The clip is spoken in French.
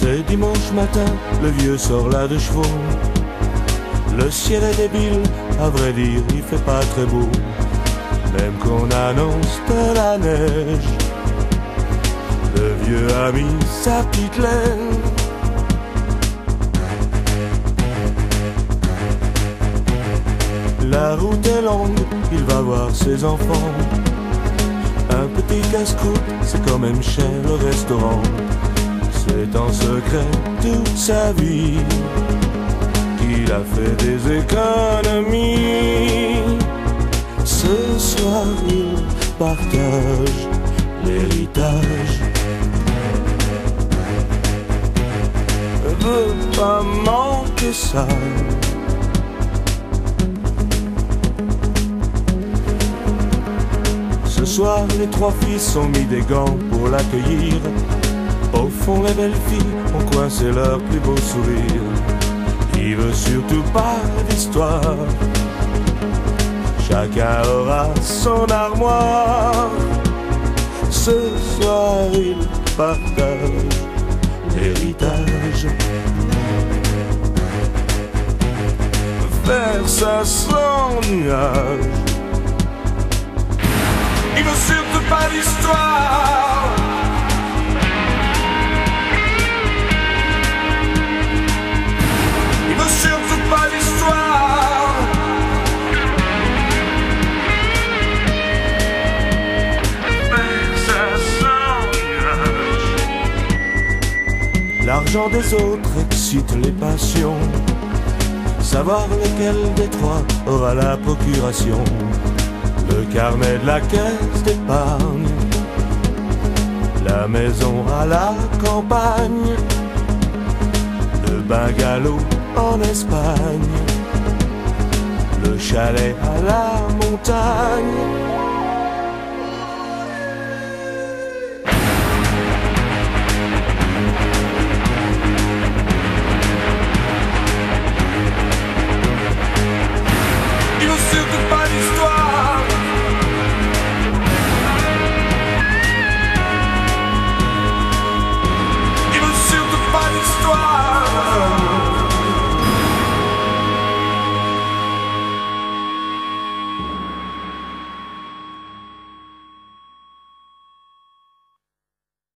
C'est dimanche matin, le vieux sort là de chevaux. Le ciel est débile, à vrai dire, il fait pas très beau. Même qu'on annonce de la neige, le vieux a mis sa petite laine. La route est longue, il va voir ses enfants. Un petit casse-croûte, c'est quand même cher le restaurant. C'est en secret toute sa vie qu'il a fait des économies. Ce soir il partage l'héritage. Veut pas manquer ça. Ce soir les trois fils ont mis des gants pour l'accueillir. Au fond les belles filles ont coincé leur plus beau sourire. Il veut surtout pas d'histoire, chacun aura son armoire. Ce soir il partage l'héritage. Faire ça sans nuage. Il veut surtout pas d'histoire. Il veut surtout pas d'histoire. Faire ça sans nuage. L'argent des autres excite les passions. Savoir lequel des trois aura la procuration. Le carnet de la caisse d'épargne, la maison à la campagne, le bungalow en Espagne, le chalet à la montagne.